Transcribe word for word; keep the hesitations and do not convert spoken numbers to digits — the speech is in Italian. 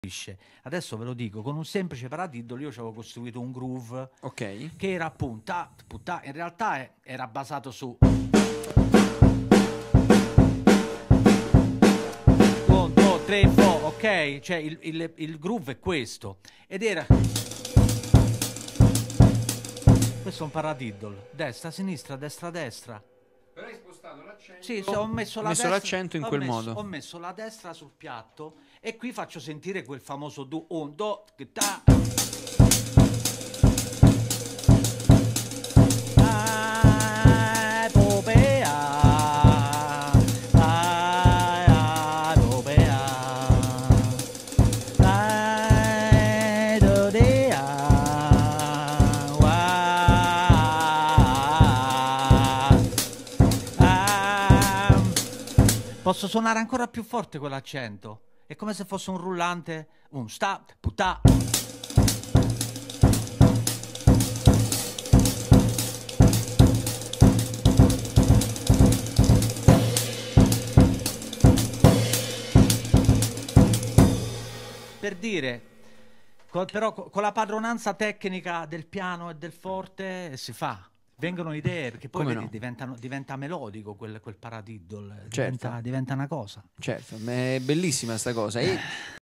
Adesso ve lo dico, con un semplice paradiddle io ci avevo costruito un groove Ok. che era appunto, punta, in realtà è, era basato su un, due, tre, quattro, ok? Cioè il, il, il groove è questo ed era questo è un paradiddle, destra, sinistra, destra, destra. Però hai spostato l'accento. Sì, sì, ho messo, Ho la messo destra, l'accento in ho quel messo, modo. ho messo la destra sul piatto e qui faccio sentire quel famoso do, un, do, che ta. Posso suonare ancora più forte quell'accento. È come se fosse un rullante. Un sta, puttà. Per dire, col, però con la padronanza tecnica del piano e del forte si fa. Vengono idee, perché poi Come vedi, no? diventano, diventa melodico quel, quel paradiddle, Certo. diventa, diventa una cosa. Certo, è bellissima sta cosa. E